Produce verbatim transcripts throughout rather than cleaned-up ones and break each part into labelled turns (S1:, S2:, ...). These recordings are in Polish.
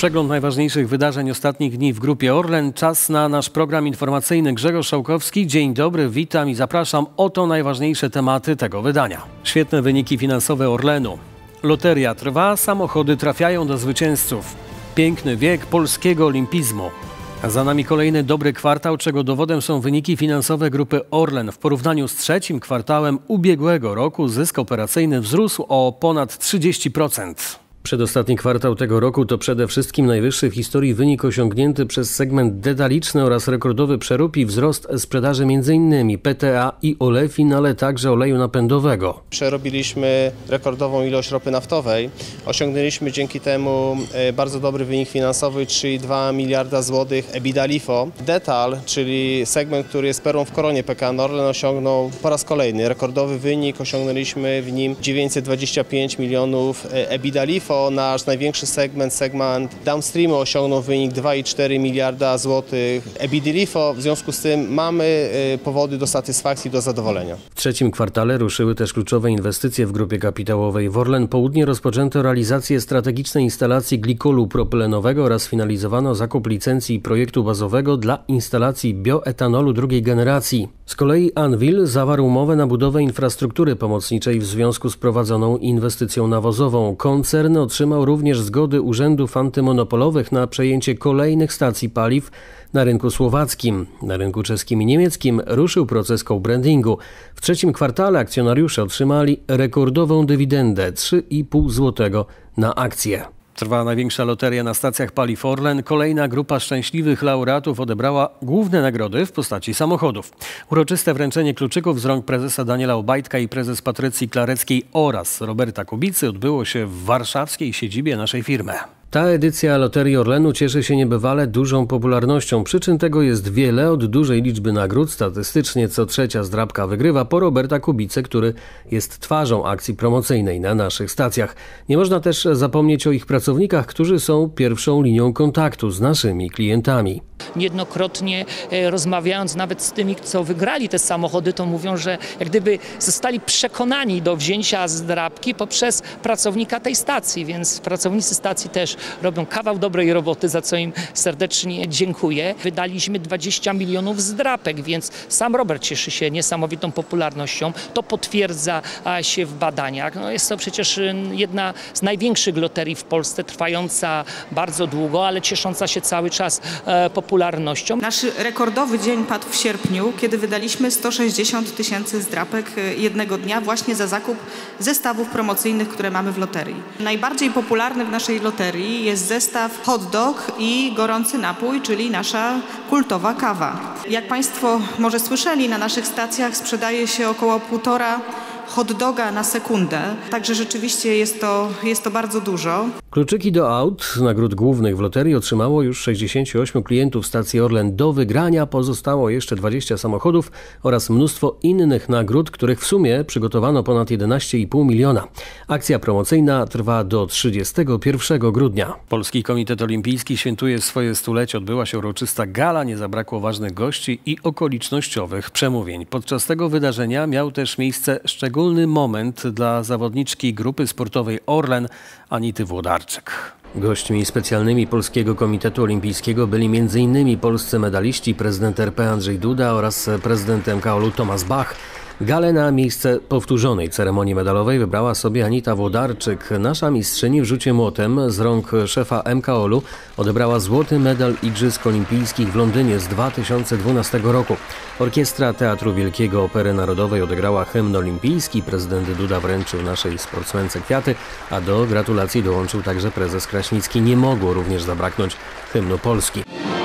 S1: Przegląd najważniejszych wydarzeń ostatnich dni w Grupie Orlen. Czas na nasz program informacyjny. Grzegorz Szałkowski. Dzień dobry, witam i zapraszam. Oto najważniejsze tematy tego wydania. Świetne wyniki finansowe Orlenu. Loteria trwa, samochody trafiają do zwycięzców. Piękny wiek polskiego olimpizmu. Za nami kolejny dobry kwartał, czego dowodem są wyniki finansowe Grupy Orlen. W porównaniu z trzecim kwartałem ubiegłego roku zysk operacyjny wzrósł o ponad trzydzieści procent. Przedostatni kwartał tego roku to przede wszystkim najwyższy w historii wynik osiągnięty przez segment detaliczny oraz rekordowy przerób i wzrost sprzedaży m.in. P T A i olefin, ale także oleju napędowego.
S2: Przerobiliśmy rekordową ilość ropy naftowej. Osiągnęliśmy dzięki temu bardzo dobry wynik finansowy, czyli dwa miliarda złotych EBITDA LIFO. Detal, czyli segment, który jest perłą w koronie P K N Orlen, osiągnął po raz kolejny rekordowy wynik. Osiągnęliśmy w nim dziewięćset dwadzieścia pięć milionów EBITDA LIFO. Nasz największy segment, segment downstreamu, osiągnął wynik dwa przecinek cztery miliarda złotych EBITDA LIFO. W związku z tym mamy powody do satysfakcji, do zadowolenia.
S1: W trzecim kwartale ruszyły też kluczowe inwestycje w grupie kapitałowej. W Orlen Południe rozpoczęto realizację strategicznej instalacji glikolu propylenowego oraz finalizowano zakup licencji projektu bazowego dla instalacji bioetanolu drugiej generacji. Z kolei Anvil zawarł umowę na budowę infrastruktury pomocniczej w związku z prowadzoną inwestycją nawozową. Koncern otrzymał również zgody urzędów antymonopolowych na przejęcie kolejnych stacji paliw na rynku słowackim. Na rynku czeskim i niemieckim ruszył proces co-brandingu. W trzecim kwartale akcjonariusze otrzymali rekordową dywidendę trzy i pół złotego na akcję. Trwa największa loteria na stacjach paliw Orlen. Kolejna grupa szczęśliwych laureatów odebrała główne nagrody w postaci samochodów. Uroczyste wręczenie kluczyków z rąk prezesa Daniela Obajtka i prezes Patrycji Klareckiej oraz Roberta Kubicy odbyło się w warszawskiej siedzibie naszej firmy. Ta edycja Loterii Orlenu cieszy się niebywale dużą popularnością. Przyczyn tego jest wiele. Od dużej liczby nagród statystycznie co trzecia zdrabka wygrywa po Roberta Kubicę, który jest twarzą akcji promocyjnej na naszych stacjach. Nie można też zapomnieć o ich pracownikach, którzy są pierwszą linią kontaktu z naszymi klientami.
S3: Niejednokrotnie rozmawiając nawet z tymi, co wygrali te samochody, to mówią, że jak gdyby zostali przekonani do wzięcia zdrabki poprzez pracownika tej stacji, więc pracownicy stacji też robią kawał dobrej roboty, za co im serdecznie dziękuję. Wydaliśmy dwadzieścia milionów zdrapek, więc sam Robert cieszy się niesamowitą popularnością. To potwierdza się w badaniach. No jest to przecież jedna z największych loterii w Polsce, trwająca bardzo długo, ale ciesząca się cały czas popularnością.
S4: Nasz rekordowy dzień padł w sierpniu, kiedy wydaliśmy sto sześćdziesiąt tysięcy zdrapek jednego dnia właśnie za zakup zestawów promocyjnych, które mamy w loterii. Najbardziej popularny w naszej loterii jest zestaw hot dog i gorący napój, czyli nasza kultowa kawa. Jak Państwo może słyszeli, na naszych stacjach sprzedaje się około półtora hot doga na sekundę, także rzeczywiście jest to, jest to bardzo dużo.
S1: Kluczyki do aut nagród głównych w loterii otrzymało już sześćdziesięciu ośmiu klientów stacji Orlen. Do wygrania pozostało jeszcze dwadzieścia samochodów oraz mnóstwo innych nagród, których w sumie przygotowano ponad jedenaście i pół miliona. Akcja promocyjna trwa do trzydziestego pierwszego grudnia. Polski Komitet Olimpijski świętuje swoje stulecie. Odbyła się uroczysta gala, nie zabrakło ważnych gości i okolicznościowych przemówień. Podczas tego wydarzenia miał też miejsce szczególny moment dla zawodniczki grupy sportowej Orlen Anity Włodarczyk. Gośćmi specjalnymi Polskiego Komitetu Olimpijskiego byli między innymi polscy medaliści, prezydent R P Andrzej Duda oraz prezydent M K O L-u Tomasz Bach. Galę na miejsce powtórzonej ceremonii medalowej wybrała sobie Anita Włodarczyk. Nasza mistrzyni w rzucie młotem z rąk szefa M K O L-u odebrała złoty medal Igrzysk Olimpijskich w Londynie z dwa tysiące dwunastego roku. Orkiestra Teatru Wielkiego Opery Narodowej odegrała hymn olimpijski. Prezydent Duda wręczył naszej sportsmence kwiaty, a do gratulacji dołączył także prezes Kraśnicki. Nie mogło również zabraknąć hymnu Polski.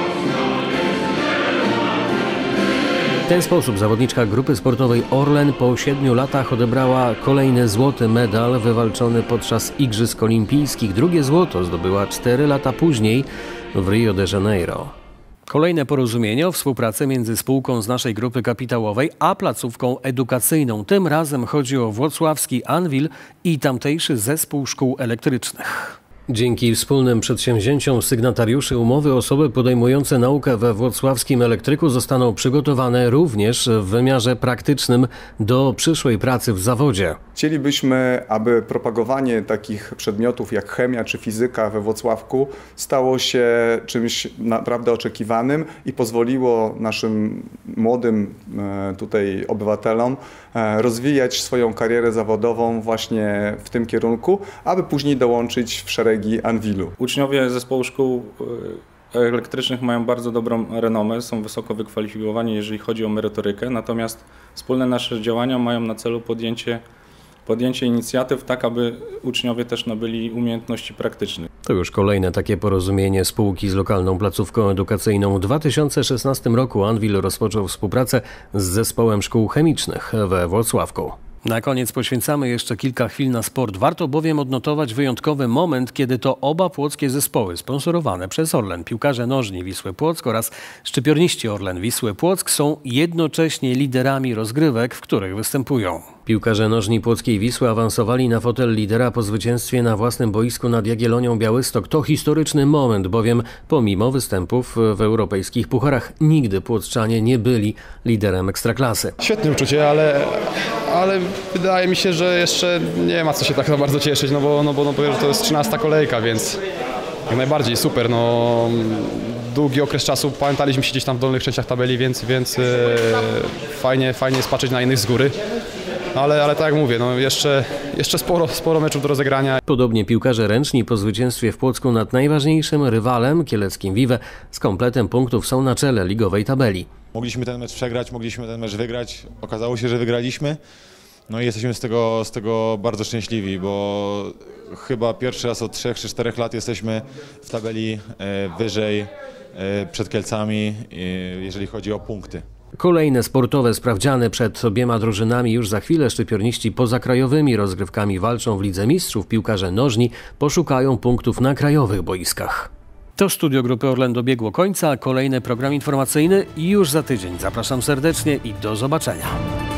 S1: W ten sposób zawodniczka grupy sportowej Orlen po siedmiu latach odebrała kolejny złoty medal wywalczony podczas Igrzysk Olimpijskich. Drugie złoto zdobyła cztery lata później w Rio de Janeiro. Kolejne porozumienie o współpracy między spółką z naszej grupy kapitałowej a placówką edukacyjną. Tym razem chodzi o włocławski Anvil i tamtejszy zespół szkół elektrycznych. Dzięki wspólnym przedsięwzięciom sygnatariuszy umowy osoby podejmujące naukę we włocławskim elektryku zostaną przygotowane również w wymiarze praktycznym do przyszłej pracy w zawodzie.
S5: Chcielibyśmy, aby propagowanie takich przedmiotów jak chemia czy fizyka we Włocławku stało się czymś naprawdę oczekiwanym i pozwoliło naszym młodym tutaj obywatelom rozwijać swoją karierę zawodową właśnie w tym kierunku, aby później dołączyć w szeregi Anwilu.
S6: Uczniowie zespołu szkół elektrycznych mają bardzo dobrą renomę, są wysoko wykwalifikowani, jeżeli chodzi o merytorykę, natomiast wspólne nasze działania mają na celu podjęcie podjęcie inicjatyw tak, aby uczniowie też nabyli umiejętności praktyczne.
S1: To już kolejne takie porozumienie spółki z lokalną placówką edukacyjną. W dwa tysiące szesnastym roku Anwil rozpoczął współpracę z zespołem szkół chemicznych we Włocławku. Na koniec poświęcamy jeszcze kilka chwil na sport. Warto bowiem odnotować wyjątkowy moment, kiedy to oba płockie zespoły sponsorowane przez Orlen, piłkarze nożni Wisły Płock oraz szczypiorniści Orlen Wisły Płock są jednocześnie liderami rozgrywek, w których występują. Piłkarze nożni płockiej Wisły awansowali na fotel lidera po zwycięstwie na własnym boisku nad Jagiellonią Białystok. To historyczny moment, bowiem pomimo występów w europejskich pucharach nigdy płockczanie nie byli liderem ekstraklasy.
S7: Świetne uczucie, ale, ale wydaje mi się, że jeszcze nie ma co się tak za bardzo cieszyć, no bo, no bo, no bo to jest trzynasta kolejka, więc jak najbardziej super. No, długi okres czasu pamiętaliśmy się gdzieś tam w dolnych częściach tabeli, więc, więc e, fajnie, fajnie jest patrzeć na innych z góry. Ale, ale tak jak mówię, no jeszcze, jeszcze sporo, sporo meczów do rozegrania.
S1: Podobnie piłkarze ręczni po zwycięstwie w Płocku nad najważniejszym rywalem, kieleckim Vive, z kompletem punktów są na czele ligowej tabeli.
S8: Mogliśmy ten mecz przegrać, mogliśmy ten mecz wygrać. Okazało się, że wygraliśmy. No i jesteśmy z tego, z tego bardzo szczęśliwi, bo chyba pierwszy raz od trzech czy czterech lat jesteśmy w tabeli wyżej przed Kielcami, jeżeli chodzi o punkty.
S1: Kolejne sportowe sprawdziany przed obiema drużynami. Już za chwilę szczypiorniści poza krajowymi rozgrywkami walczą w Lidze Mistrzów. Piłkarze nożni poszukają punktów na krajowych boiskach. To studio Grupy Orlen dobiegło końca. Kolejny program informacyjny już za tydzień. Zapraszam serdecznie i do zobaczenia.